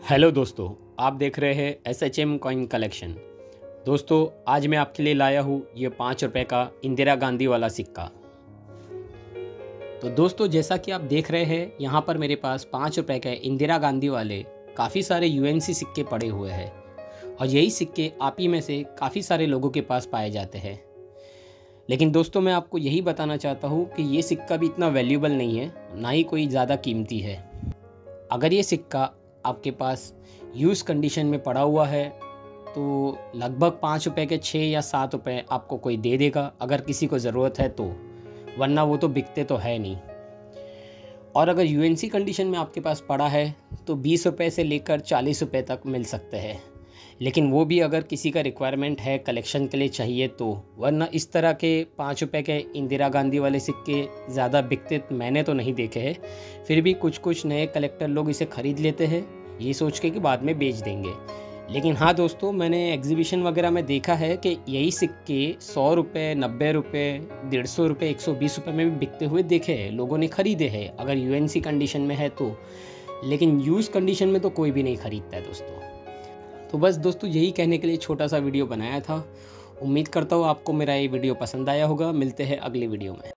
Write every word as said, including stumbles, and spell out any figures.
Hello दोस्तों, आप देख रहे हैं S H M coin collection. दोस्तों, आज मैं आपके लिए लाया हूँ ये पाँच रुपए का इंदिरा गांधी वाला सिक्का। तो दोस्तों, जैसा कि आप देख रहे हैं, यहाँ पर मेरे पास पाँच रुपए के इंदिरा गांधी वाले काफ़ी सारे यू एन सी सिक्के पड़े हुए हैं और यही सिक्के आप ही में से काफ़ी सारे लोगों के पास पाए जाते हैं। लेकिन दोस्तों, मैं आपको यही बताना चाहता हूँ कि ये सिक्का भी इतना वैल्यूएबल नहीं है, ना ही कोई ज़्यादा कीमती है। अगर ये सिक्का आपके पास यूज़ कंडीशन में पड़ा हुआ है तो लगभग पाँच रुपये के छः या सात रुपये आपको कोई दे देगा, अगर किसी को ज़रूरत है तो, वरना वो तो बिकते तो है नहीं। और अगर यू एन सी कंडीशन में आपके पास पड़ा है तो बीस रुपये से लेकर चालीस रुपये तक मिल सकते हैं, लेकिन वो भी अगर किसी का रिक्वायरमेंट है, कलेक्शन के लिए चाहिए तो। वरना इस तरह के पाँच रुपये के इंदिरा गांधी वाले सिक्के ज़्यादा बिकते मैंने तो नहीं देखे हैं। फिर भी कुछ कुछ नए कलेक्टर लोग इसे ख़रीद लेते हैं ये सोच के कि बाद में बेच देंगे। लेकिन हाँ दोस्तों, मैंने एग्जीबिशन वगैरह में देखा है कि यही सिक्के सौ रुपये, नब्बे रुपये, डेढ़ सौ रुपये, एक सौ बीस रुपये में भी बिकते हुए देखे हैं, लोगों ने ख़रीदे हैं अगर यू एन सी कंडीशन में है तो। लेकिन यूज़ कंडीशन में तो कोई भी नहीं ख़रीदता है दोस्तों। तो बस दोस्तों, यही कहने के लिए छोटा सा वीडियो बनाया था। उम्मीद करता हूँ आपको मेरा ये वीडियो पसंद आया होगा। मिलते हैं अगले वीडियो में।